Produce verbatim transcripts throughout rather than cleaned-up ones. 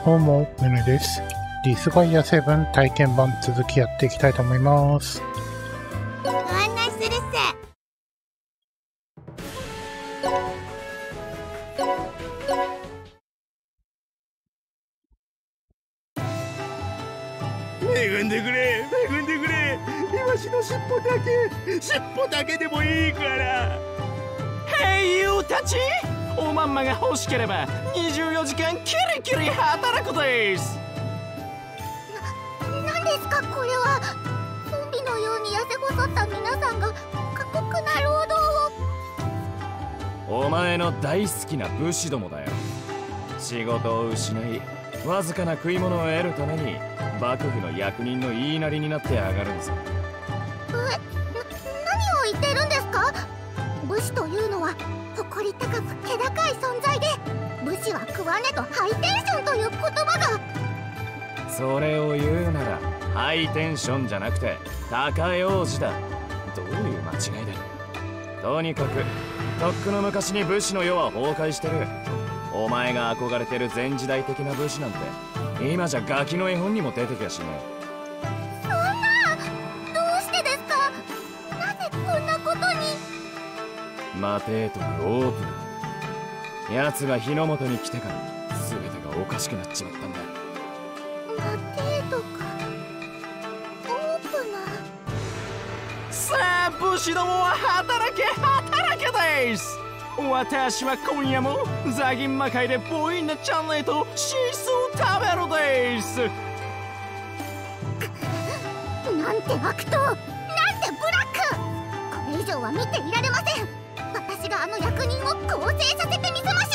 どうも、メヌです。ディスガイアセブン体験版続きやっていきたいと思います。 ご案内するっす。 恵んでくれ、恵んでくれ。イワシの尻尾だけ、尻尾だけでもいいから。 兵友たち、おまんまが欲しければにじゅうよじかんキリキリ働くです。 な、なんですかこれは。ゾンビのように痩せ細った皆さんが過酷な労働を。お前の大好きな武士どもだよ。仕事を失いわずかな食い物を得るために幕府の役人の言いなりになってやがるんです。 え、な、何を言ってるんですか。武士というのは誇り高く気高い存在で、武士は食わねとハイテンションという言葉が。 それを言うならハイテンションじゃなくて高用事だ。どういう間違いだ。とにかくとっくの昔に武士の世は崩壊してる。お前が憧れてる前時代的な武士なんて今じゃガキの絵本にも出てきやしねえ。そんな、どうしてですか。なぜこんなことに。 待てーとくオープナー。奴が日の本に来てから全てがおかしくなっちまったんだ。 待てーとくオープナー。 さあ武士どもは働け働けです。私は今夜もザギンマ界でボインナチャンネルとシースを食べるです。 なんて悪党、なんてブラック。これ以上は見ていられません。私があの役人を更生させてみせまし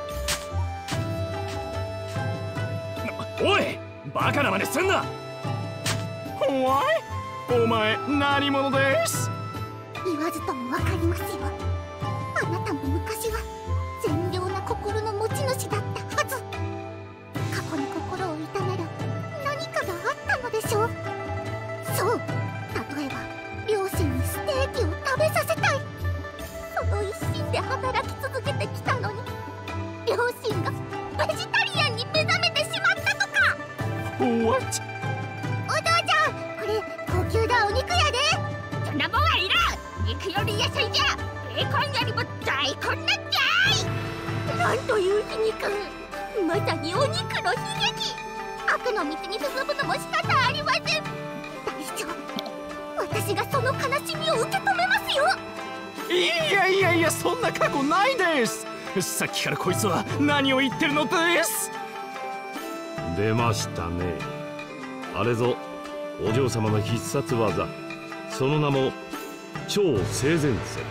ょう。おい、バカな真似すんな。おい、お前何者です。 言わずともわかりますよ。あなたも昔は善良な心の持ち主だったはず。過去に心を痛める何かがあったのでしょう。そう、例えば両親にステーキを食べさせたい。その一心で働き続けてきたのに、両親がベジタリアンに目覚めてしまったとか。 What？ お父ちゃん、これ高級なお肉やで。そんなもんはいらん。肉より野菜じゃ。ベーコンよりも大根なんじゃい。なんという皮肉。まさにお肉の悲劇。悪の道に進むのも仕方ありません。大丈夫、私がその悲しみを受け止めますよ。 いやいやいや、そんな過去ないです。さっきからこいつは何を言ってるのです。 出ましたね。あれぞお嬢様の必殺技、その名も超性善戦。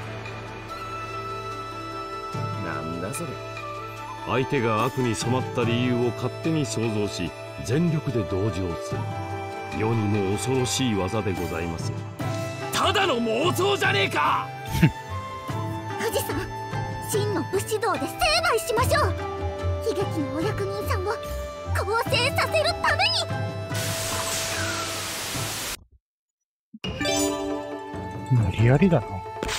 なんだそれ。 相手が悪に染まった理由を勝手に想像し全力で同情する世にも恐ろしい技でございますよ。 ただの妄想じゃねえか。 富士山、真の武士道で成敗しましょう。悲劇のお役人さんを更生させるために。無理やりだな。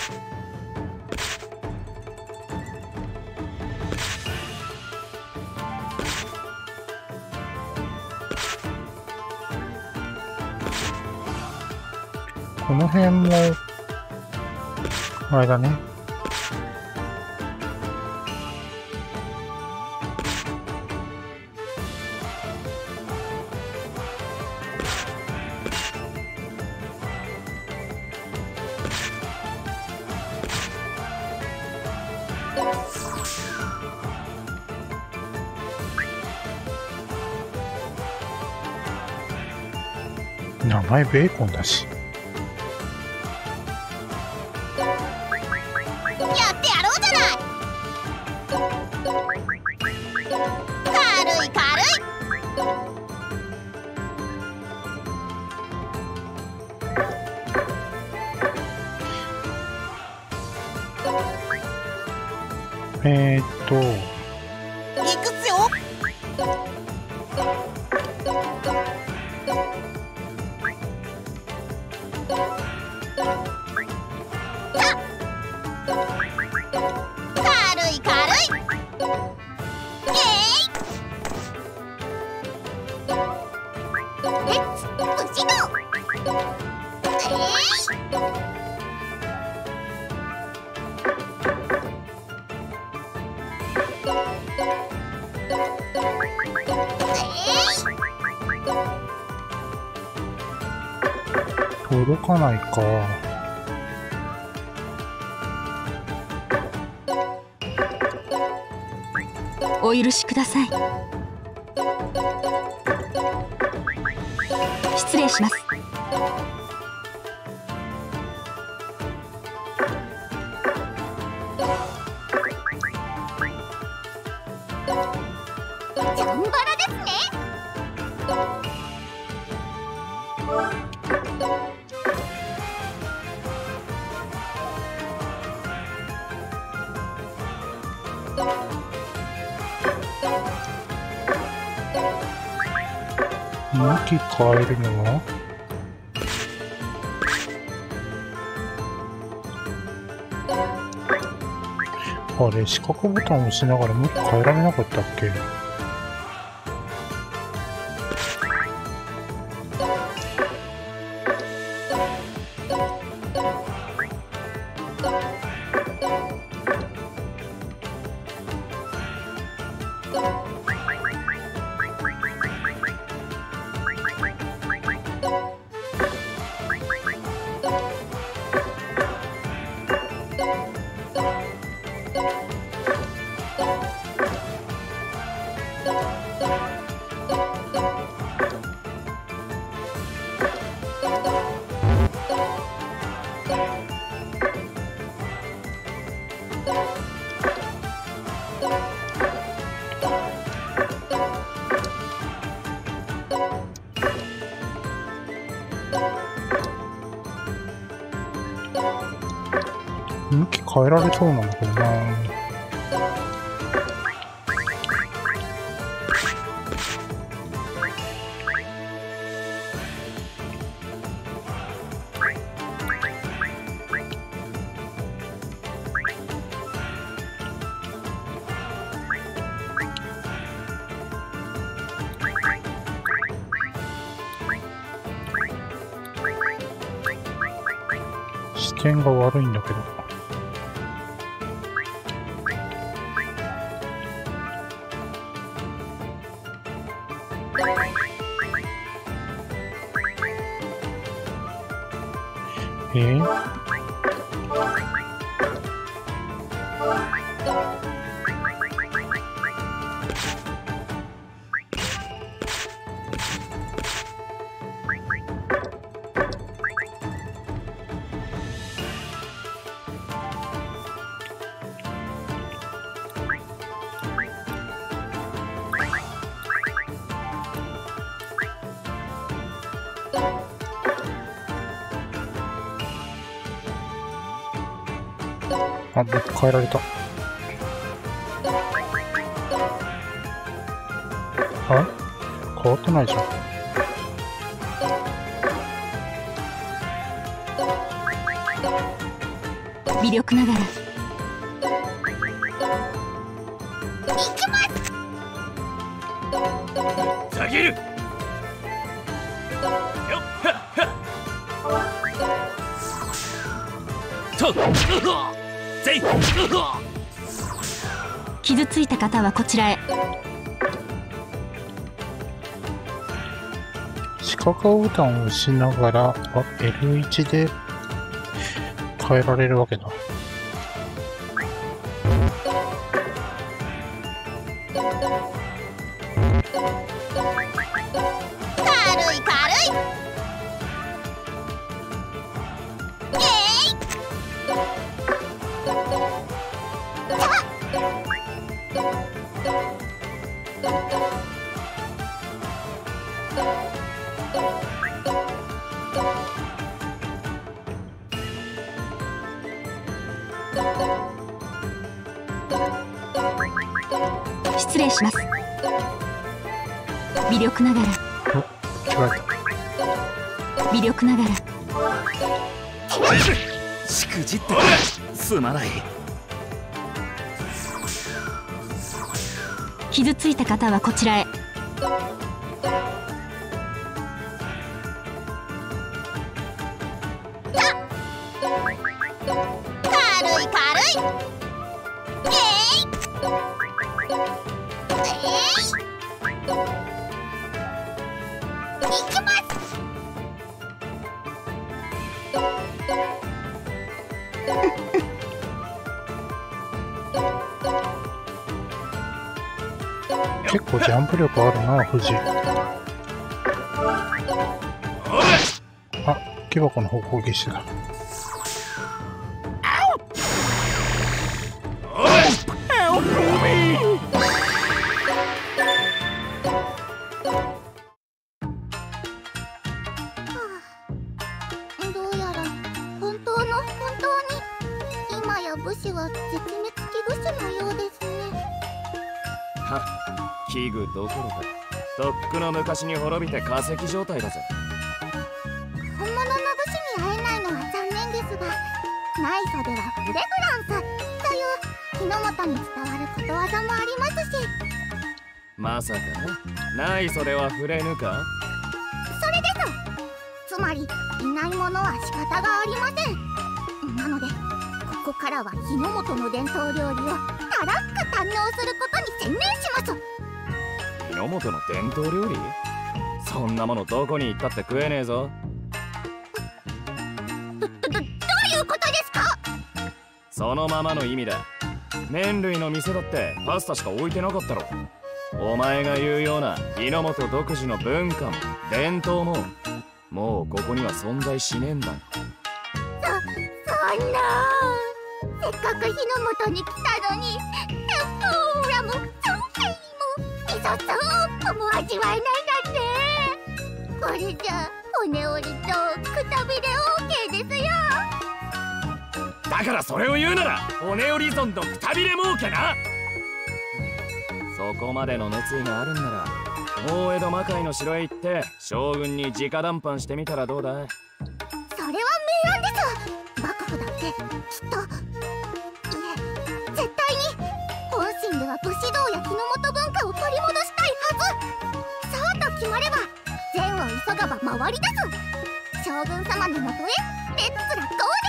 この辺もあれだね。名前ベーコンだし。えーっといくつよ。軽い軽い。えい。 届かないか。 お許しください。失礼します。 チャンバラですね。 向き変えるのはあれ、四角ボタンを押しながら向き変えられなかったっけ？向き変えられそうなんだけどな。視点が悪いんだけど。えー、あ、向き変えられた。あ、変わってないじゃん。 微力ながら下げる。よっはっはっとっぜい。 傷ついた方はこちらへ。 四角ボタンを押しながら、あ、エルワン で変えられるわけだ。 軽い軽い。えい、 失礼します。微力ながらお、間違えた。 微力ながらしくじってすまない。 傷ついた方はこちらへ。 軽い軽い。えい、えい、行きます。 結構ジャンプ力あるな、富士。あ、木箱の方攻撃してた。 どうやら本当の本当に今や武士は絶滅危惧種のようですね。 はっ、危惧どころかとっくの昔に滅びて化石状態だぜ。 本物の武士に会えないのは残念ですが、内祖ではフレグランスという日の本に伝わることわざもありますし。 まさか内祖では触れぬか。 それです。つまりいないものは仕方がありません。なのでここからは日の本の伝統料理をたらっく堪能することに専念します。 日の本の伝統料理？そんなものどこに行ったって食えねえぞ。 ど、ど、どういうことですか？ そのままの意味だ。麺類の店だってパスタしか置いてなかったろ。お前が言うような日の本独自の文化も伝統ももうここには存在しねえんだ。 そ、そんな。せっかく日の本に来たのに、テンプラもソーセージも味噌スープも味わえないなんて。これじゃ骨折りとくたびれ オーケー ですよ。 だからそれを言うなら骨折り損とくたびれ儲けな。そこまでの熱意があるんなら大江戸魔界の城へ行って将軍に直談判してみたらどうだい。 それは明暗です。幕府だってきっと、いえ絶対に本心では武士道や日の本文化を取り戻したいはず。そうと決まれば善を急がば回り出す。将軍様のもとへレッツラゴー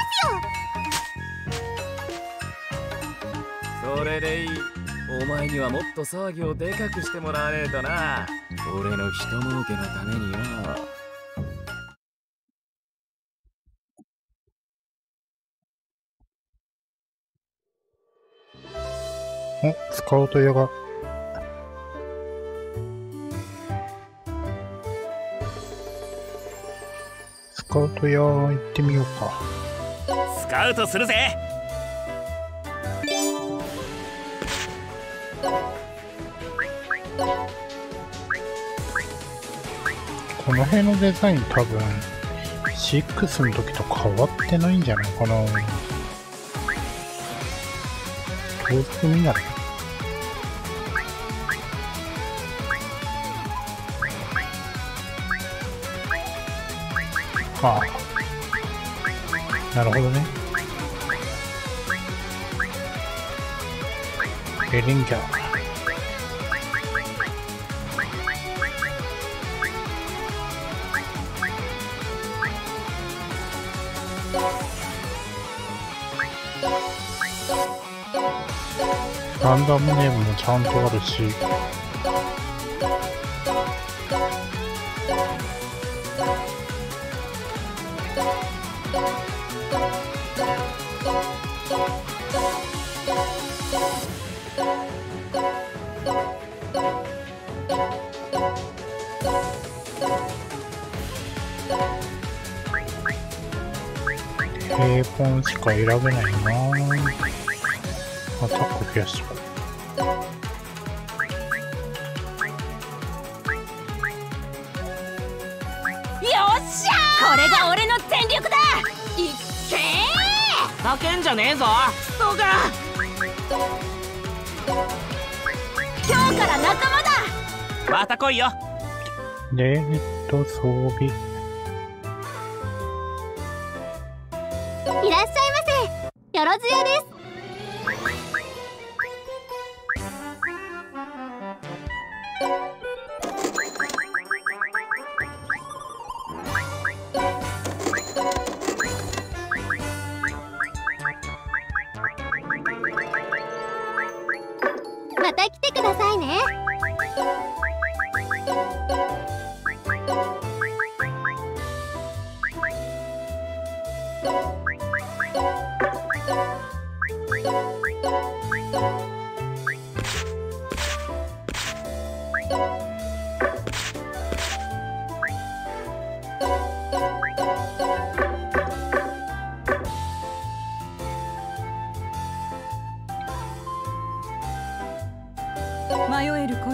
ですよ。 それでいい。お前にはもっと騒ぎをでかくしてもらわねえとな。俺の人儲けのためによ。 お、スカウト屋が。スカウト屋行ってみようか。 スカウトするぜ。 この辺のデザイン多分ろくの時と変わってないんじゃないかな。東福見ならああ、なるほどね。エリンギャーランダムネームもちゃんとあるし、平凡しか選べないな。アタック増やしとこう。 よっしゃー、これが俺の全力だ。いっけー、 負けんじゃねえぞクソが。 今日から仲間だ。 また来いよ。 で、えっと装備いらっしゃいませ。よろずやです。また来てくださいね。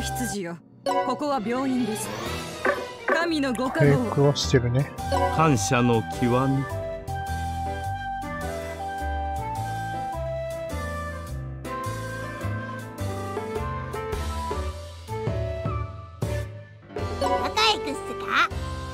執事よ、ここは病院です。神のご加護を。 回復はしてるね。 感謝の極み。 仲良くっすか？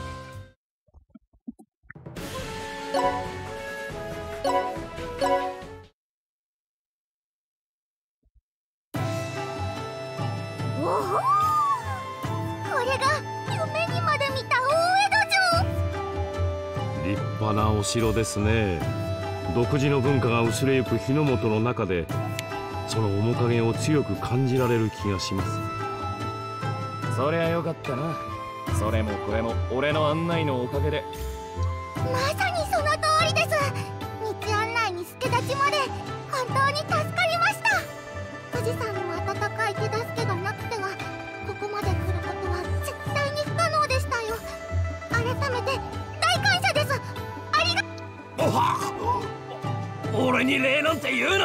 おほー、これが夢にまで見た大江戸城。 立派なお城ですね。独自の文化が薄れゆく日の本の中で、その面影を強く感じられる気がします。 そりゃよかったな。それもこれも俺の案内のおかげで。 まさにその通りです。道案内に助立ちまで本当に助かりました。富士山の温かい手助けがなくてはここまで来ることは絶対に不可能でしたよ。改めて大感謝です。ありがおは俺に礼なんて言うな。 う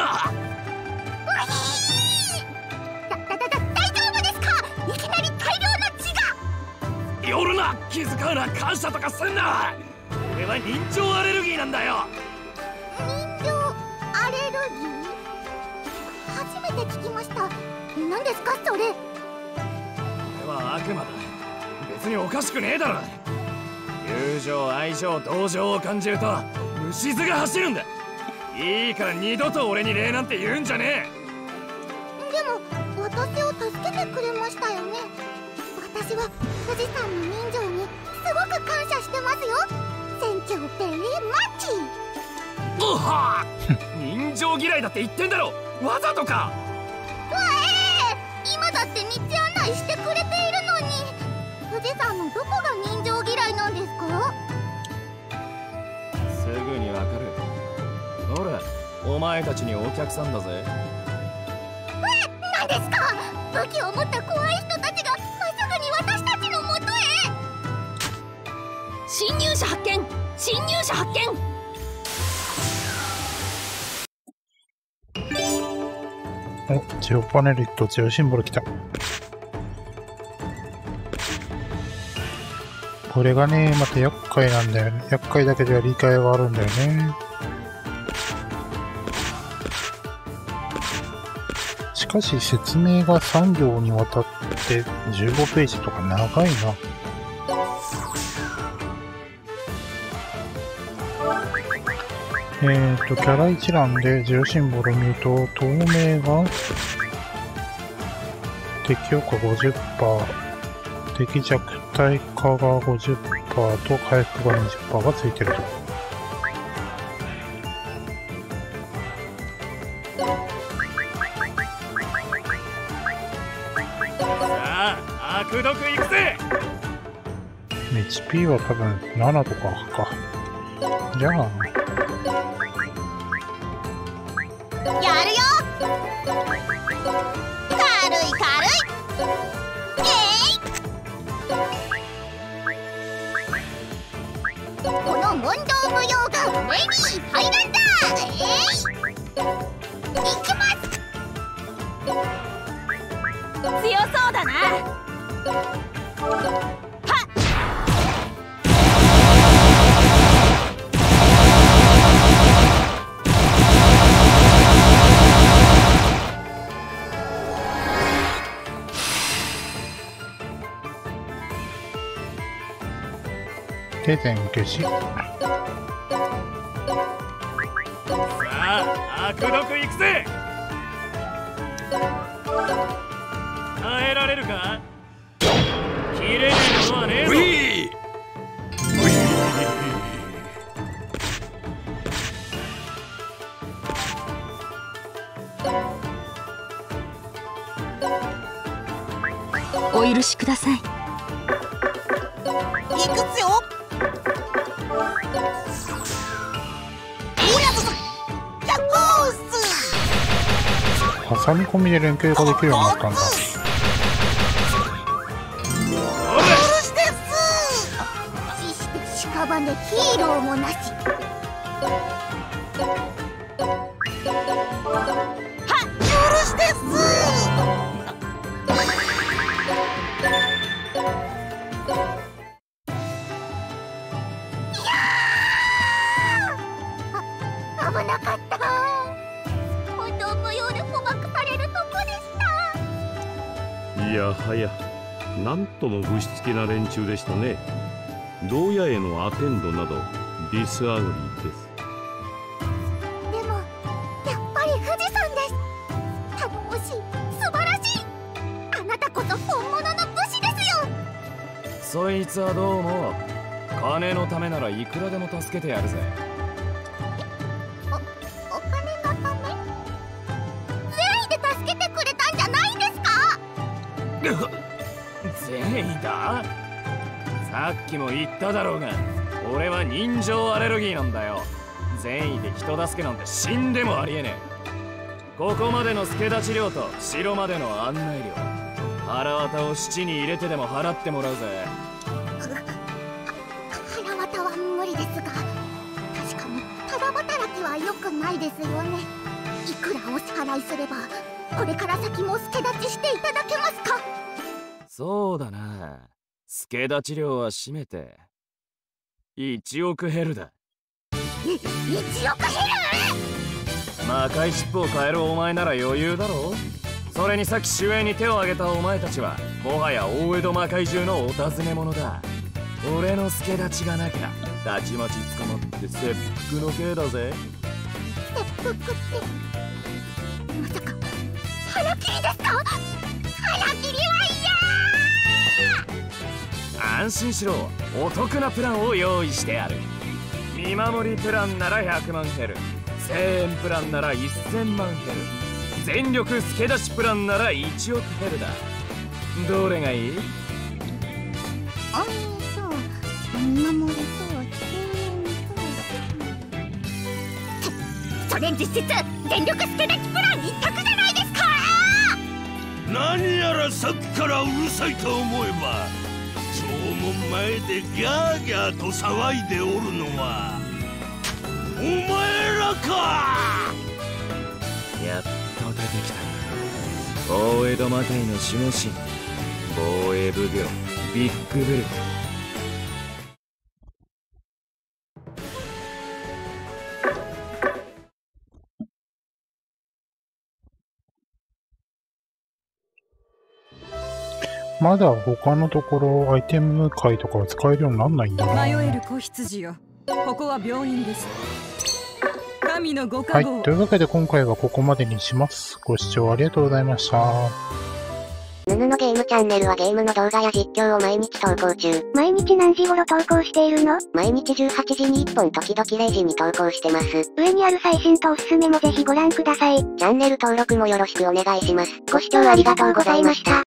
ひーだだだだ大丈夫ですか？いきなり大量の血が。 夜な、気遣うな、感謝とかすんな。俺は人情アレルギーなんだよ。 人情アレルギー？初めて聞きました。何ですかそれ？ 俺は悪魔だ。別におかしくねえだろ。友情、愛情、同情を感じると虫唾が走るんだ。いいから二度と俺に礼なんて言うんじゃねえ。 でも私を助けてくれましたよね。私は富士山の人情にすごく感謝してますよ。船長ベリーマッチ。 おは人情嫌いだって言ってんだろ。わざとか。 うわえー、今だって道案内してくれているのに。富士山のどこが人情嫌いなんですか？ すぐにわかる。ほら、お前たちにお客さんだぜ。 え、何ですか？武器を持った怖い人たちがまっすぐに私たちのもとへ。 侵入者発見、侵入者発見。 お、ジオパネルとジオシンボル来た。これがね、また厄介なんだよね。厄介だけでは理解があるんだよね。しかし説明がさん行にわたってじゅうごページとか長いな。えーと、キャラ一覧でジオシンボルを見ると、透明が敵効果 ごじゅっパーセント、敵弱体化が ごじゅっパーセント と回復が にじゅっパーセント がついてると。 悪毒いくぜ。 エイチピー は多分ななとかか。じゃあやるよ。軽い軽い。えい、この問答無用が目に入らんだ。えい、いきます。 強そうだな。 手前消し。 さあ、悪毒いくぜ。耐えられるか？切れねえものはねえぞ。 お許しください。 いくつよ。 挟み込みで連携ができるようになったんだ。 死して屍ヒーローもなし。はっ、許してっす。 はや、なんともぶしつけな連中でしたね。牢屋へのアテンドなどディスアグリーです。 でもやっぱり富士山です。頼もしい、素晴らしい。あなたこそ本物の武士ですよ。 そいつはどうも金のためならいくらでも助けてやるぜ。 お、お金のため？善意で助けてくれたんじゃないんですか？ 善意だ？さっきも言っただろうが、俺は人情アレルギーなんだよ。善意で人助けなんて死んでもありえねえ。ここまでの助立ち料と城までの案内料、腹渡を七に入れてでも払ってもらうぜ。 腹渡は無理ですが、確かにただ働きは良くないですよね。いくらお支払いすればこれから先も助立ちしていただけますか？ そうだな、助立ち料は締めていちおくヘルだ。 いいちおくヘル！ 魔界尻尾を変えるお前なら余裕だろ。それにさっき守衛に手を挙げたお前たちはもはや大江戸魔界中のお尋ね者だ。俺の助立ちがなきゃたちまち捕まって切腹の刑だぜ。 切腹ってまさか腹切りですか？腹切りは嫌！ 安心しろ、お得なプランを用意してある。見守りプランならひゃくまんヘル、声援プランならせんまんヘル、全力助け出しプランならいちおくヘルだ。どれがいい？ あーと見守りとそそれ実質全力助立ちプラン一択じゃないですか！ 何やらさっきからうるさいと思えば、弔問前でギャーギャーと騒いでおるのはお前らか！ やっと出てきた。大江戸魔界の守護神、防衛奉行ビッグブル。 まだ他のところアイテム界とかは使えるようになんないんだな。 迷える子羊よ、ここは病院です。神のごはい、 加護。 というわけで今回はここまでにします。ご視聴ありがとうございました。 ヌヌのゲームチャンネルはゲームの動画や実況を毎日投稿中。 毎日何時頃投稿しているの？ 毎日じゅうはちじにいっぽん、時々れいじに投稿してます。 上にある最新とおすすめもぜひご覧ください。 チャンネル登録もよろしくお願いします。ご視聴ありがとうございました。